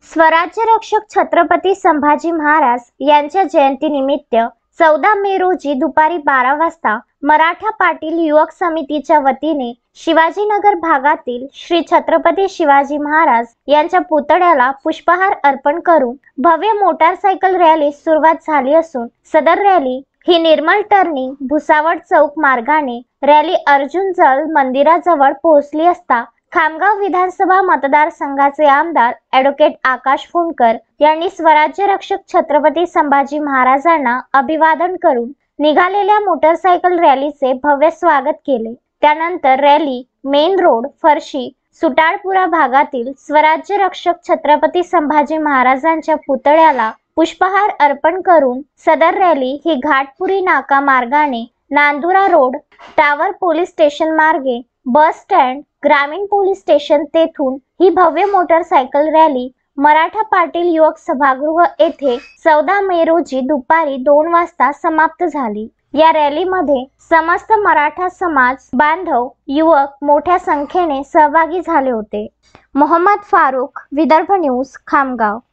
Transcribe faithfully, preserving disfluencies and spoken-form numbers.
स्वराज्य रक्षक छत्रपती संभाजी महाराज यांच्या जयंतीनिमित्त चौदा मे रोजी दुपारी बारा वाजता मराठा पाटील युवक समितीच्या वतीने शिवाजीनगर भागातील श्री छत्रपती शिवाजी महाराज यांच्या पुतळ्याला पुष्पहार अर्पण करून भव्य मोटारसायकल रॅली सुरुवात झाली असून सदर रॅली ही निर्मल टर्निंग भुसावळ चौक मार्गाने रॅली अर्जुन जल मंदिराजवळ पोहोचली असता खामगाव विधानसभा मतदारसंघाचे आमदार ॲडव्होकेट आकाश फुंडकर यांनी स्वराज्य रक्षक छत्रपती संभाजी महाराजांना अभिवादन करून निघालेल्या मोटरसायकल रॅलीचे भव्य स्वागत केले। त्यानंतर रॅली मेन रोड फरशी सुटाळपुरा भागातील स्वराज्य रक्षक छत्रपती संभाजी महाराजांच्या पुतळ्याला पुष्पहार अर्पण करून सदर रॅली ही घाटपुरी नाका मार्गाने Nandura road tower police station मार्गे बस स्टँड ग्रामीण पोलीस स्टेशन तेथून ही भव्य मोटरसायकल रॅली मराठा पाटील युवक सभागृह येथे चौदा मे रोजी दुपारी दोन वाजता समाप्त झाली। या रॅलीमध्ये समस्त मराठा समाज बांधव युवक मोठ्या संख्येने सहभागी झाले होते। मोहम्मद फारूक, विदर्भ न्यूज, खामगाव।